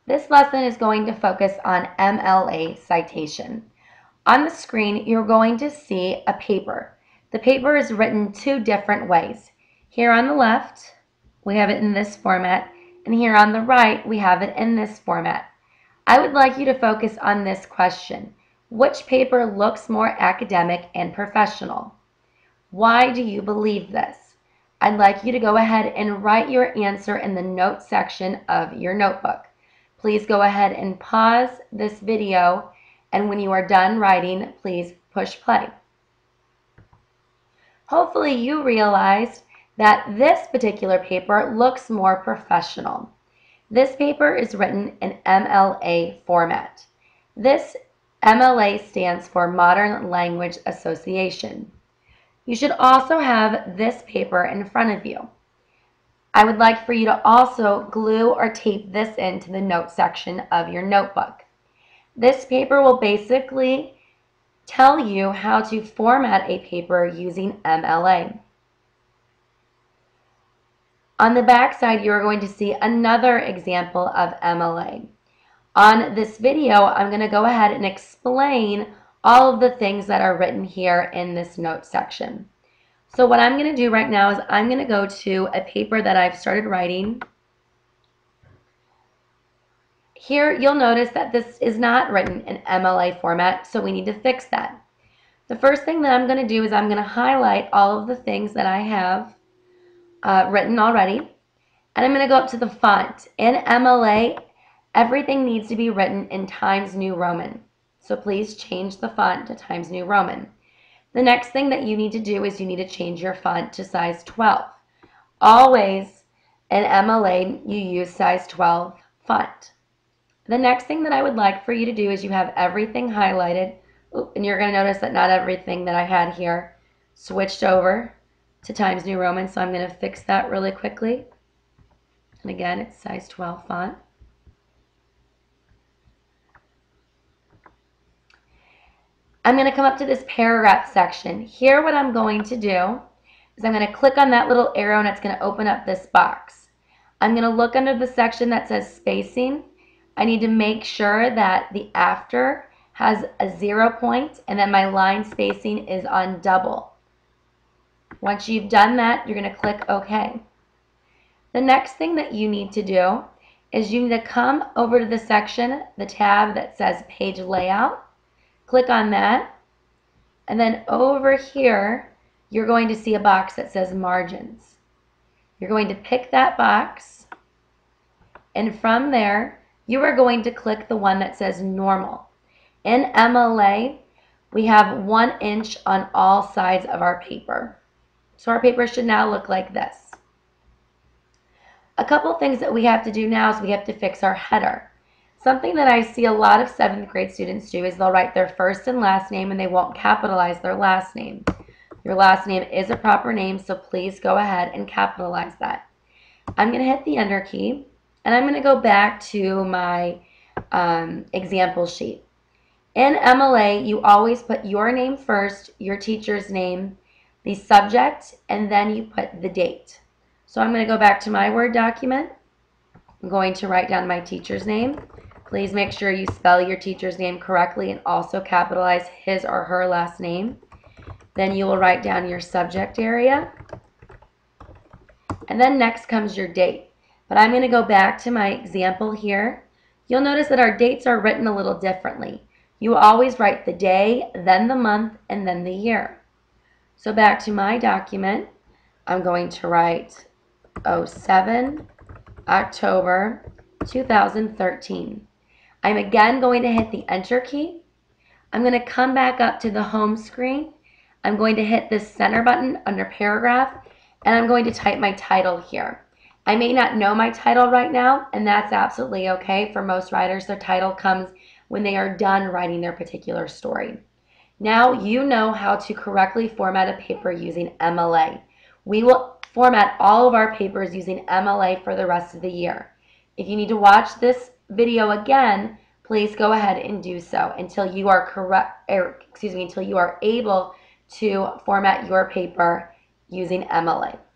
This lesson is going to focus on MLA citation. On the screen, you're going to see a paper. The paper is written two different ways. Here on the left, we have it in this format, and here on the right, we have it in this format. I would like you to focus on this question. Which paper looks more academic and professional? Why do you believe this? I'd like you to go ahead and write your answer in the notes section of your notebook. Please go ahead and pause this video, and when you are done writing, please push play. Hopefully you realized that this particular paper looks more professional. This paper is written in MLA format. This MLA stands for Modern Language Association. You should also have this paper in front of you. I would like for you to also glue or tape this into the notes section of your notebook. This paper will basically tell you how to format a paper using MLA. On the back side, you are going to see another example of MLA. On this video, I'm going to go ahead and explain all of the things that are written here in this notes section. So what I'm going to do right now is I'm going to go to a paper that I've started writing. Here you'll notice that this is not written in MLA format, so we need to fix that. The first thing that I'm going to do is I'm going to highlight all of the things that I have written already, and I'm going to go up to the font. In MLA, everything needs to be written in Times New Roman, so please change the font to Times New Roman. The next thing that you need to do is you need to change your font to size 12. Always in MLA, you use size 12 font. The next thing that I would like for you to do is you have everything highlighted, and you're going to notice that not everything that I had here switched over to Times New Roman, so I'm going to fix that really quickly. And again, it's size 12 font. I'm going to come up to this paragraph section. Here what I'm going to do is I'm going to click on that little arrow and it's going to open up this box. I'm going to look under the section that says spacing. I need to make sure that the after has a 0 point and then my line spacing is on double. Once you've done that, you're going to click OK. The next thing that you need to do is you need to come over to the section, the tab that says page layout. Click on that, and then over here, you're going to see a box that says margins. You're going to pick that box, and from there, you are going to click the one that says normal. In MLA, we have 1 inch on all sides of our paper. So our paper should now look like this. A couple things that we have to do now is we have to fix our header. Something that I see a lot of 7th grade students do is they'll write their first and last name and they won't capitalize their last name. Your last name is a proper name, so please go ahead and capitalize that. I'm going to hit the Enter key, and I'm going to go back to my example sheet. In MLA, you always put your name first, your teacher's name, the subject, and then you put the date. So I'm going to go back to my Word document. I'm going to write down my teacher's name. Please make sure you spell your teacher's name correctly and also capitalize his or her last name. Then you will write down your subject area. And then next comes your date. But I'm going to go back to my example here. You'll notice that our dates are written a little differently. You always write the day, then the month, and then the year. So back to my document, I'm going to write 07 October 2013. I'm again going to hit the Enter key. I'm going to come back up to the home screen. I'm going to hit this center button under paragraph, and I'm going to type my title here. I may not know my title right now, and that's absolutely okay. For most writers, their title comes when they are done writing their particular story. Now you know how to correctly format a paper using MLA. We will format all of our papers using MLA for the rest of the year. If you need to watch this video again, please go ahead and do so until you are until you are able to format your paper using MLA.